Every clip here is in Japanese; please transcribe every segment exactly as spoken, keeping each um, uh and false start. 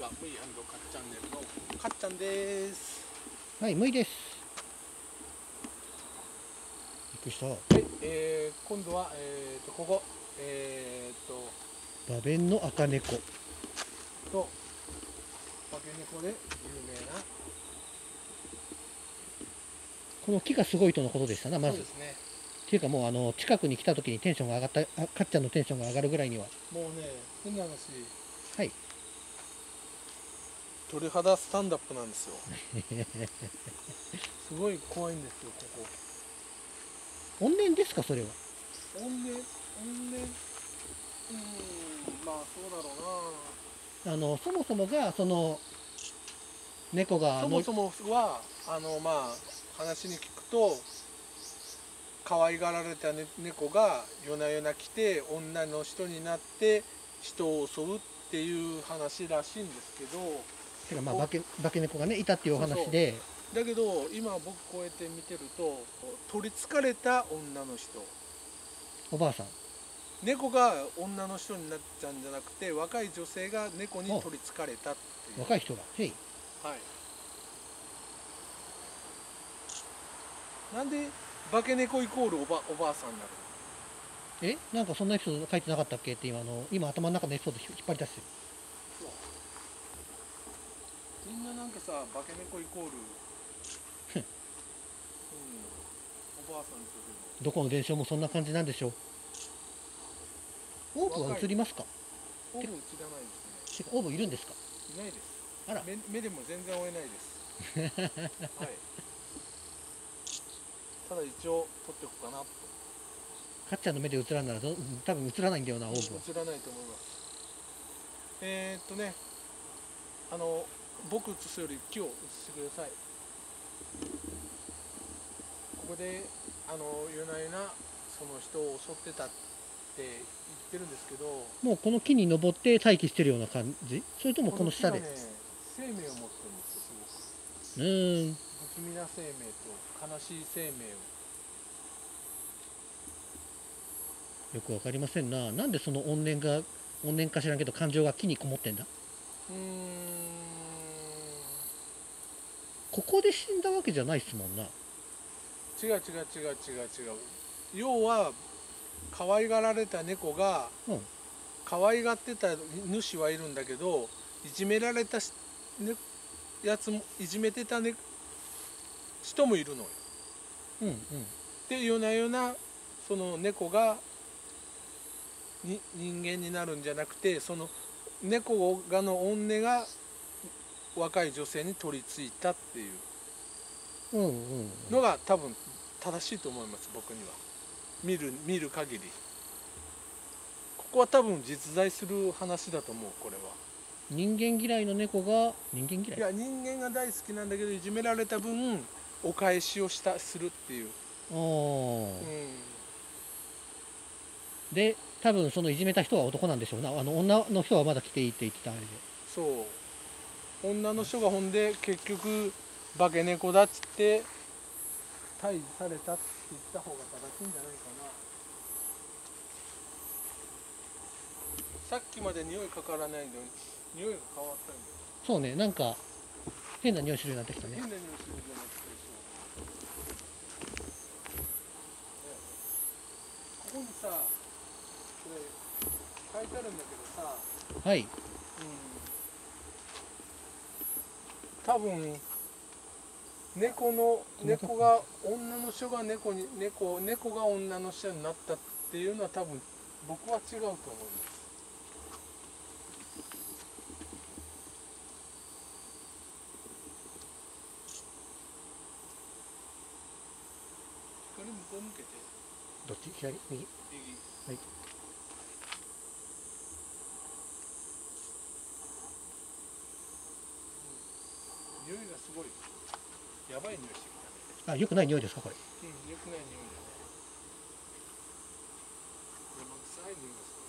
か、むいかっチャンネルのかっちゃんです。 はい、むいです。びっくりした。 はい、えー、今度は、えーと、ここ、えーと、 馬弁の赤猫。 と、化け猫で有名な、 この木がすごいとのことでしたな、まず。 そうですね。 っていうかもうあの、近くに来た時にテンションが上がった、あかっちゃんのテンションが上がるぐらいには。 もうね、変な話、 はい。 鳥肌スタンダップなんですよ。すごい怖いんですよ、ここ。 怨念ですか、それは。 怨念、怨念、うーん、まあそうだろうな。 あの、そもそもが、その、猫がそもそもはあのまあ話に聞くと、可愛がられた、ね、猫が夜な夜な来て女の人になって人を襲うっていう話らしいんですけど、 てかまあ化け、化け猫がね、いたっていうお話で。 そうそう、だけど今僕こうやって見てると、取りつかれた女の人、 おばあさん。 猫が女の人になっちゃうんじゃなくて、若い女性が猫に取りつかれたっていう。 若い人が。へい。 はい。なんで化け猫イコールおばおばあさんになるの？ えなんかそんなエピソード書いてなかったっけって今あの、今頭の中のエピソード引っ張り出してる。 そう。みんななんかさ、化け猫イコール、うん、おばあさんって言うどこの伝承もそんな感じなんでしょう。オーブは映りますか？ オーブ映らないですね。 てかオーブいるんですか？ いないです。 あら。 目目でも全然追えないです。はい。ただ一応撮っておくかなと。 かっちゃんの目で映らんならど多分映らないんだよな、オーブは。 映らないと思います。えー、っとね、あの僕映すより木を映してください。ここであの夜な夜なその人を襲ってたって言ってるんですけど、 もうこの木に登って待機してるような感じ？それともこの下で？ この木がね、生命を持ってるんですよ、すごく。 うーん。 不気味な生命と悲しい生命を。 よくわかりませんな。なんでその怨念が、怨念か知らんけど感情が木にこもってんだ？ うーん、 ここで死んだわけじゃないっすもんな。 違う違う違う違う違う。要は可愛がられた猫が、 うん。 可愛がってた主はいるんだけど、いじめられた、ね、やつもいじめてた、ね、人もいるのよ。 うんうん。 で夜な夜なその猫がに人間になるんじゃなくて、その猫がの怨念が若い女性に取り付いたっていううんうんのが多分正しいと思います、僕には。見る見る限り。ここは多分実在する話だと思う、これは。 人間嫌いの猫が、人間嫌い？ いや、人間が大好きなんだけど、いじめられた分お返しをしたするっていう。 あー。 うん、 で、多分そのいじめた人は男なんでしょうな。あの女の人はまだ来ていいって言ってたあれで。 そう女の人がほんで結局化け猫だっつって退治されたって言った方が正しいんじゃないかな。さっきまで匂いかからないのに匂いが変わったんだよ。 そうね、なんか変な匂いするようになってきたね。 変な匂いするんじゃなくて、そう、ね、ここにさ、これ書いてあるんだけどさ、 はい。 うん、多分猫の猫が女の人が猫に猫猫が女の人になったっていうのは多分僕は違うと思います。光向こう向けて。 どっち？左？右？ 右。 はい。 匂いがすごいやばい匂いしてきたね。 あ、良くない匂いですかこれ？ うん、良くない匂いだね。生臭い匂いがす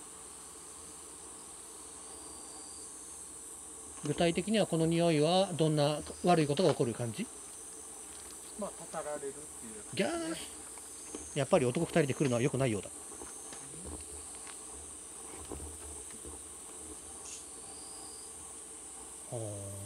具体的にはこの匂いはどんな悪いことが起こる感じ？ るね。まあ、たたられるっていうギャやつね。 ー。やっぱり男ふたりで来るのは良くないようだ。 あ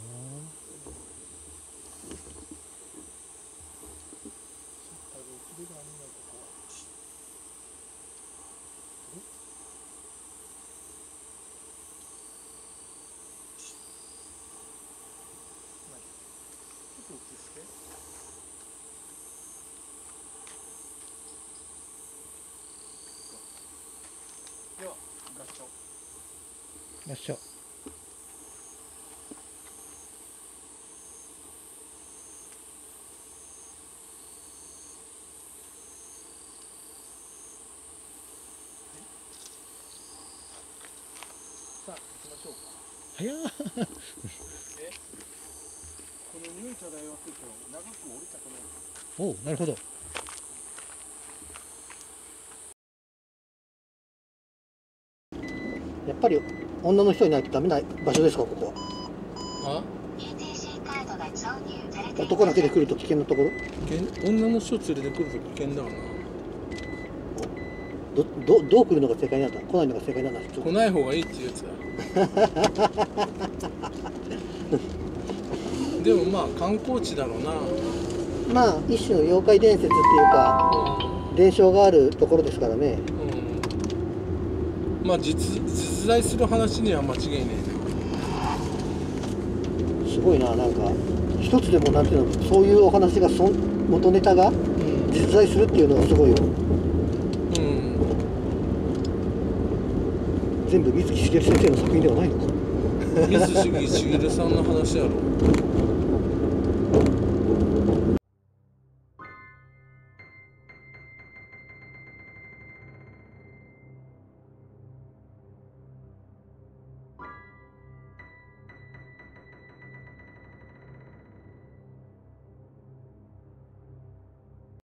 では合唱。 ー、合唱。 さあ行きましょうか。 早っ。 えこの匂い漂わせると長く降りたくない。 おう、なるほど。やっぱり女の人いないとダメな場所ですか、ここは。 あ、 男だけで来ると危険なところ。 危険、女の人連れてくると危険だわな。 どどどう来るのが正解なんだ、来ないのが正解なんだ。 来ない方がいいっていうやつだ。でもまあ観光地だろうな。 まあ一種の妖怪伝説っていうか、 う伝承があるところですからね。 ん、うん、まあ実実在する話には間違いねすごいな、なんか一つでもなんていうの、そういうお話がそん元ネタがえな。 実在するっていうのがすごいよ。 うん、うん全部水木しげる先生の作品ではないのか。 水木しげるさんの話やろ。